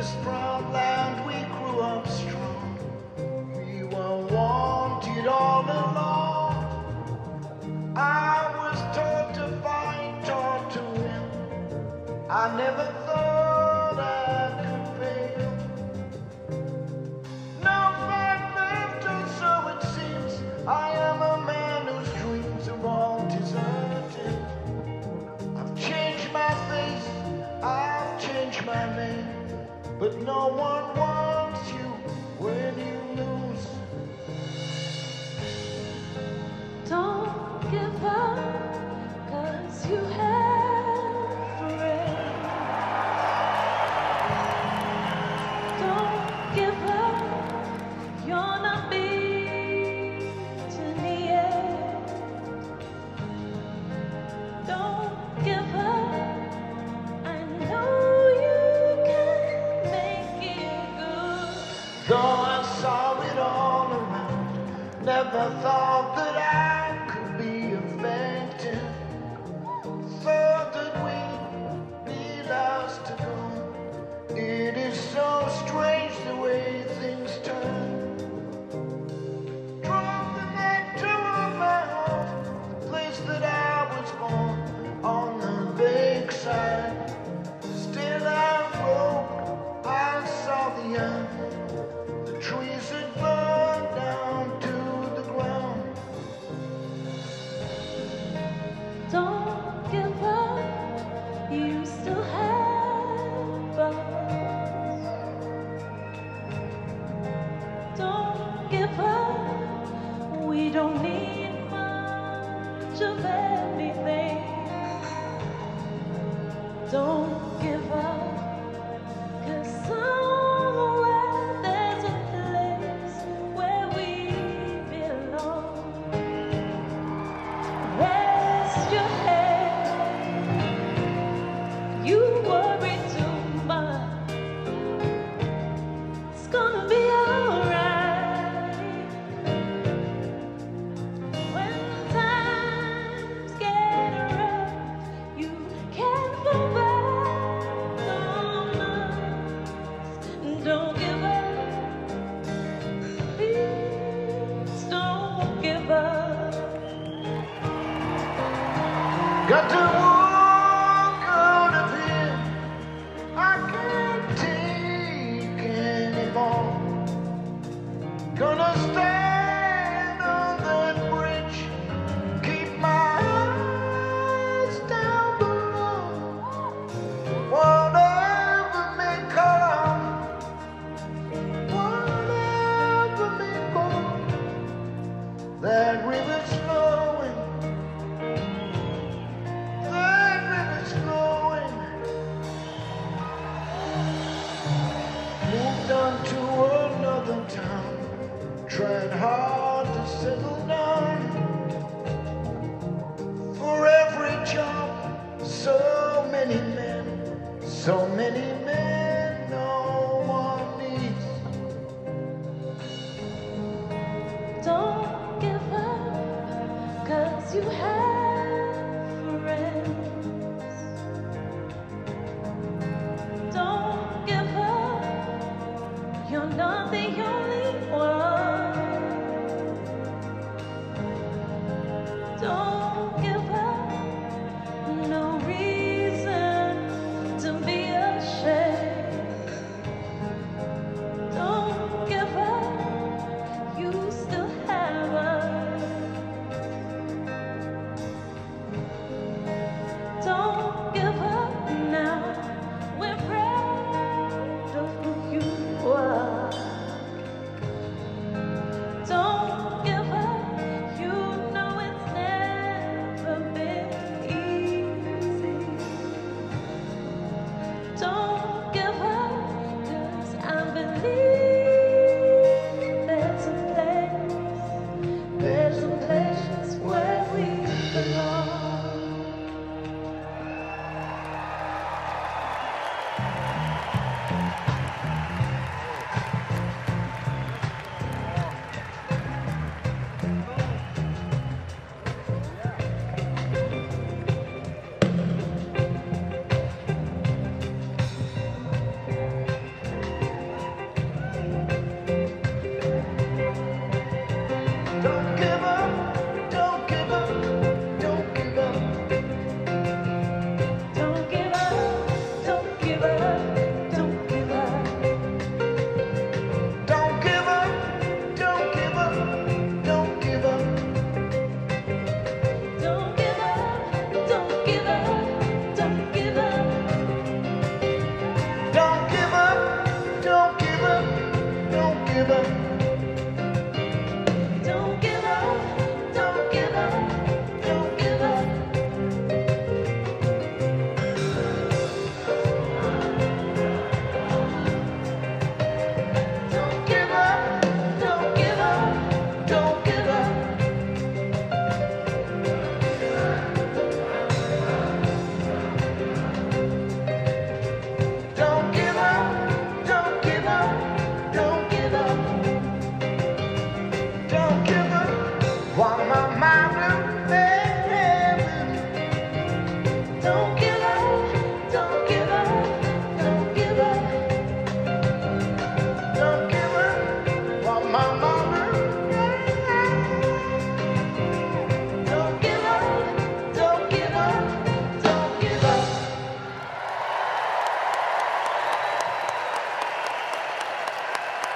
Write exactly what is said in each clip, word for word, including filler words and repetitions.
this proud land we grew up strong. We were wanted all along. I was taught to fight, taught to win. I never thought I could fail. No fight left, or so it seems. I am a man whose dreams are all deserted. I've changed my face, I've changed my name, but no one wants you when you lose. Don't give up, 'cause you have friends. Don't give up, you're not beaten yet. Don't give up, I know you can make it good. Though I saw it all around, never thought that I could be a phantom. Thought that we'd be lost to go. It is so strange the way things turn. Drove the night toward my home, the place that I was born, on the lakeside. Still I rode, I saw the end. The trees had burned down to the ground. Don't give up, you still have us. Don't give up, we don't need much of everything. Don't give up, 'cause somewhere there's a place where we belong. Rest your head, you worry too much. It's gonna be alright. When times get rough, you can fall back on us. Don't give up, please don't give up. Got to walk out of here, I can't take anymore. Gonna stand on that bridge, keep my eyes down below. Whatever may come, whatever may go, that river's flowing, that river's flowing. Moved on to another town, tried hard to settle down. For every job, so many men, so many men no one needs. Don't give up, 'cause you have friends. Don't give up, you're not the only one. Don't give up, no reason to be ashamed. Don't give up, you still have us. Don't give up now, we're proud of who you are. Don't give up, you know it's never been easy. Don't give up, 'cause I believe there's a place, there's a place where we belong.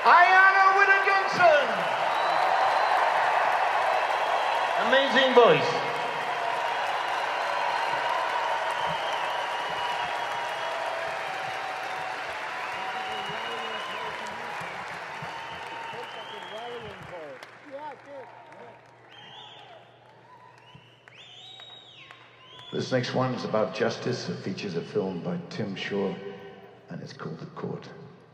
Ayana Winniginson. Amazing voice. This next one is about justice. It features a film by Tim Shaw, and it's called The Court.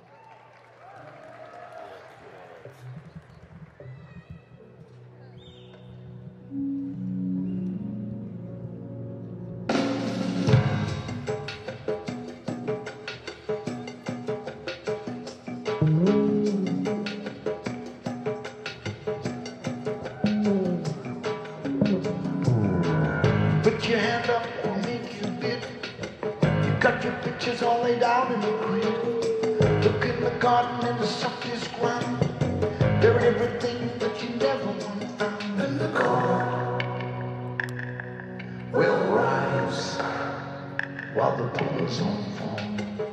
Put your hand up or make you bid. You got your pictures all laid out in a grid. Look in the garden and the softest ground. They're everything that you never want to find. And the court will rise while the pillars on fall.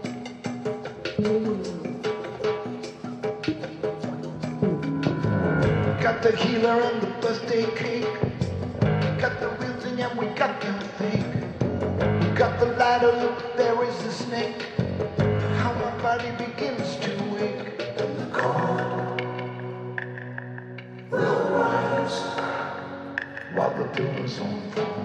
Got the healer and the birthday cake. Got the real thing and we got the fake. We got the ladder, look, there is the snake. How my body begins to wake. And the court will rise while the pillars on fall.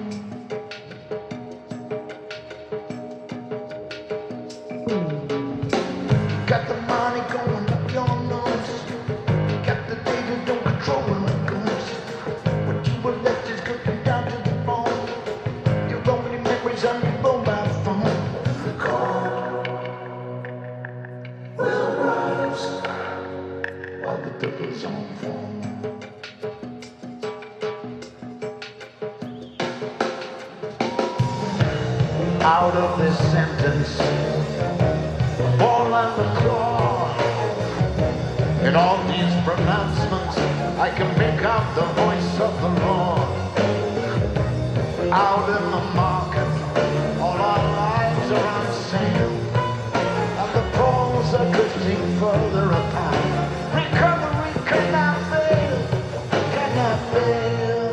Got the money going up your nose. Got the data, don't control where it goes. What you were left is cooking down to the bone. Your only memories on your mobile phone. The court will rise while the pillars on fall. Out of this sentence, fall on the claw. In all these pronouncements, I can make out the voice of the law. Out in the market, all our lives are on sale, and the poles are drifting further apart. Recovery cannot fail, cannot fail.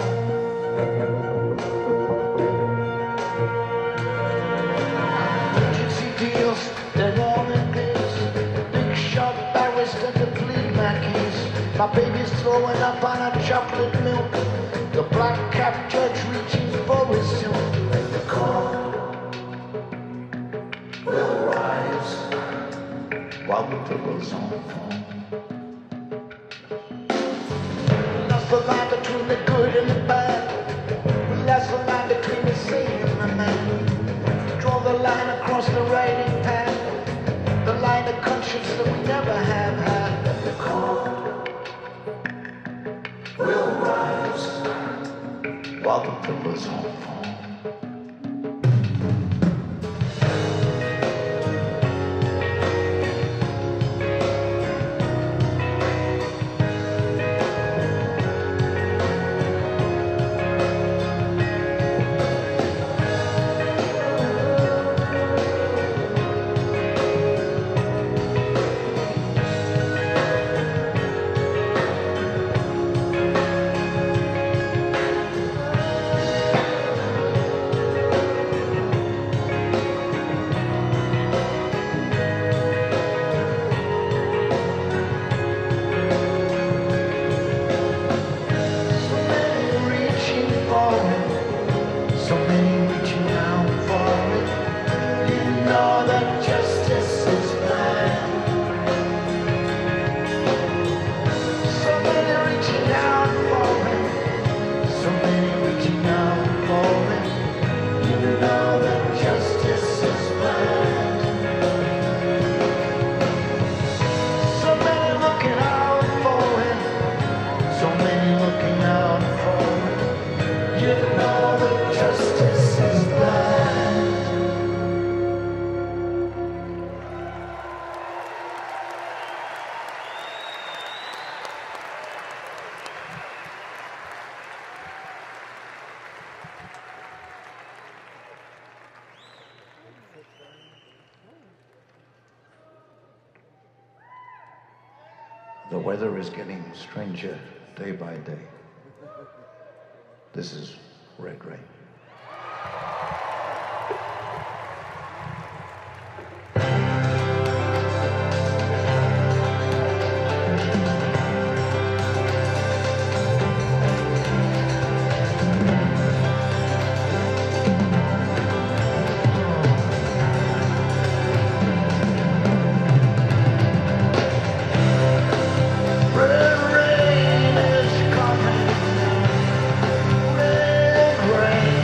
Agency deals, they're all in this. Big shot barrister to plead my case. My baby's throwing up on a chocolate milk. The black cap judge reaching for his silk. The court will rise while the pillars on fall. That's the line between the good and the bad. That's the line between the saint and the man. Draw the line across the writing pad. The line of conscience that we never have had. The court will rise while the pillars on fall. The weather is getting stranger day by day. This is Red Rain. Rain.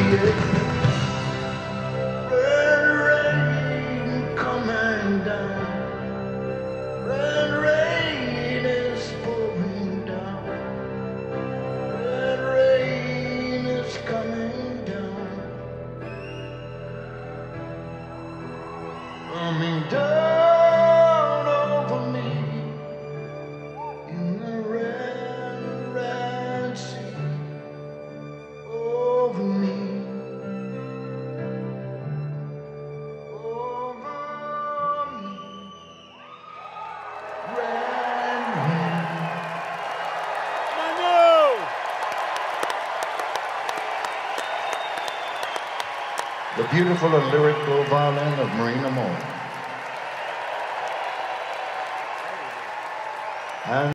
Red rain coming down. Red rain is pouring down. Red rain is coming down. Coming down over me in the red, red sea. Over me. The beautiful and lyrical violin of Marina Moore. And